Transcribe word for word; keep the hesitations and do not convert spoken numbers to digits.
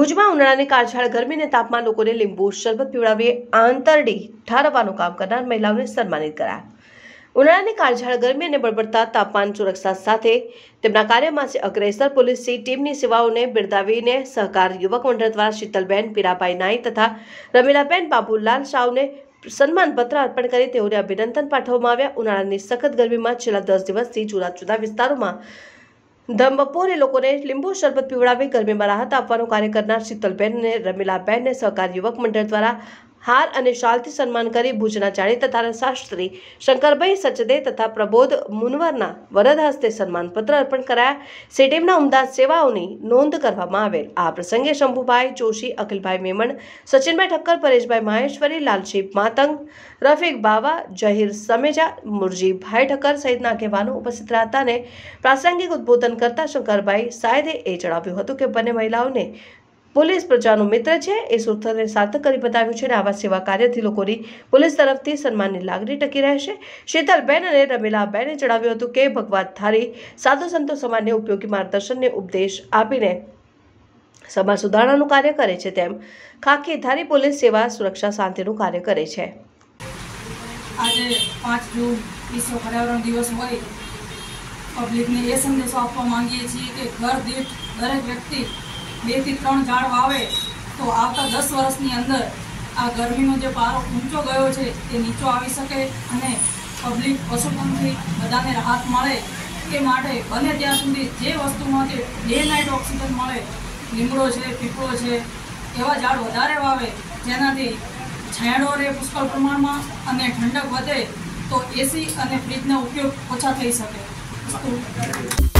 ભુજમાં ઉનાળાની કાળઝાળ ગરમીને તાપમાં લોકોને લીંબુ શરબત પીવડાવી આંતરડી ઠારવવાનું કામ કરનાર મહિલાઓને સન્માનિત કરાયા। ઉનાળાની કાળઝાળ ગરમી અને બળબડતા તાપમાન સુરક્ષા સાથે તેમના કાર્યમાં અગ્રેસર પોલીસ ટીમની સેવાઓને બિરદાવીને સહકાર યુવક મંડળ દ્વારા શીતલબેન પીરાભાઈ નાઈ તથા રમીલાબેન બાબુલાલ શાહને સન્માનપત્ર અર્પણ કરી તેઓને અભિનંદન પાઠવવામાં આવ્યા। ઉનાળાની સખત ગરમીમાં છેલ્લા દસ દિવસથી જુદા જુદા વિસ્તારોમાં ધમ બપોરે લોકોને લીંબુ શરબત પીવડાવી ગરમીમાં રાહત આપવાનું કાર્ય કરનાર શીતલબેન અને રમીલાબેનને સહકાર યુવક મંડળ દ્વારા હાર અને શાલથી સન્માન કરી ભુજના જાણીતા ધારાશાસ્ત્રી શંકરભાઈ સચદે તથા પ્રબોધ મુનવરના વરદ હસ્તે સન્માનપત્ર અર્પણ કરાયા। સીટીમના ઉમદા સેવાઓની નોંધ કરવામાં આવેલ। આ પ્રસંગે શંભુભાઈ જોશી, અખિલભાઈ મેમણ, સચિનભાઈ ઠક્કર, પરેશભાઈ માહેશ્વરી, લાલજી માતંગ, રફીક બાવા, જહીર સમેજા, મુરજીભાઈ ઠક્કર સહિતના આગેવાનો ઉપસ્થિત રહ્યા હતા અને પ્રાસંગિક ઉદ્બોધન કરતા શંકરભાઈ સાયદે એ જણાવ્યું હતું કે બંને મહિલાઓને પોલીસ પ્રજાનું મિત્ર છે એ સૂત્રને સાર્થક કરી બતાવ્યું છે અને આવા સેવા કાર્યથી લોકોની પોલીસ તરફથી સન્માનની લાગણી ટકી રહેશે। શીતલબેન અને રમીલાબેને જણાવ્યું હતું કે ભગવતધારી સાધુ સંતો સમાજને ઉપયોગી માર્ગદર્શનને ઉપદેશ આપીને સમાજ સુધારણાનું કાર્ય કરે છે, તેમ ખાકીધારી પોલીસ સેવા સુરક્ષા શાંતિનું કાર્ય કરે છે। આજે પાંચ જૂન વિશ્વ પર્યાવરણ દિવસ હોય પબ્લિકને એ સંદેશો આપવા માંગીએ છીએ કે ઘર દીઠ દરેક વ્યક્તિ બે થી ત્રણ ઝાડ વાવે તો આવતા દસ વર્ષની અંદર આ ગરમીનો જે પારો ઊંચો ગયો છે એ નીચો આવી શકે અને પબ્લિક પશુપંખી બધાને રાહત મળે એ માટે બને ત્યાં સુધી જે વસ્તુમાંથી ડે નાઇટ ઓક્સિજન મળે, લીમડો છે, પીપળો છે, એવા ઝાડ વધારે વાવે જેનાથી છાંયડો રહે પુષ્કળ પ્રમાણમાં અને ઠંડક વધે તો એસી અને ફ્રીજનો ઉપયોગ ઓછા થઈ શકે।